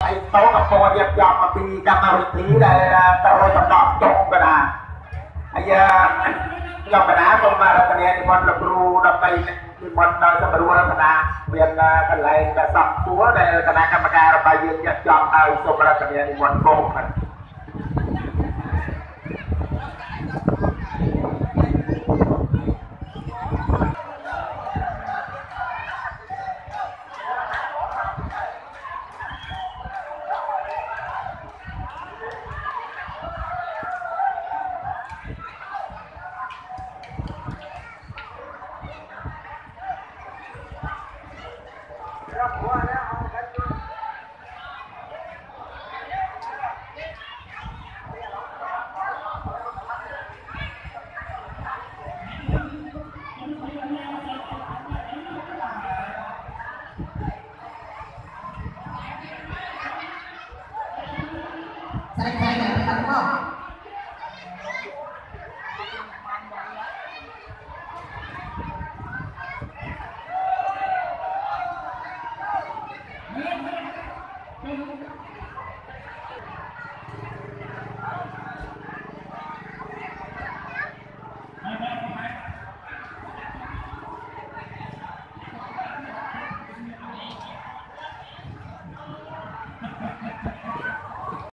hay tố gặp cô đẹp dọc mà vì cầm mà tí đây tôi tập đọc trông cái nào hay dọc cái nào không mà cái này thì con lập ru đập tay thì con sẽ bật ru cái nào miền cái này cái sập chúa đây cái này cái mà cái bài diễn đẹp dọc ai xong là cái này thì con cô Saya